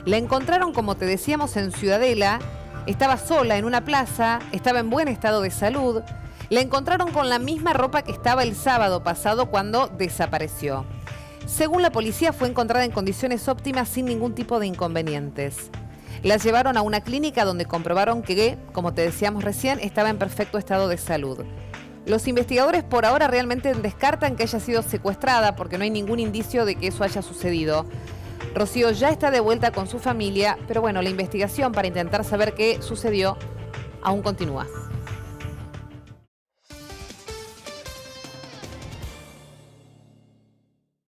La encontraron, como te decíamos, en Ciudadela. Estaba sola en una plaza, estaba en buen estado de salud. La encontraron con la misma ropa que estaba el sábado pasado cuando desapareció. Según la policía, fue encontrada en condiciones óptimas sin ningún tipo de inconvenientes. La llevaron a una clínica donde comprobaron que, como te decíamos recién, estaba en perfecto estado de salud. Los investigadores por ahora realmente descartan que haya sido secuestrada porque no hay ningún indicio de que eso haya sucedido. Rocío ya está de vuelta con su familia, pero bueno, la investigación para intentar saber qué sucedió aún continúa.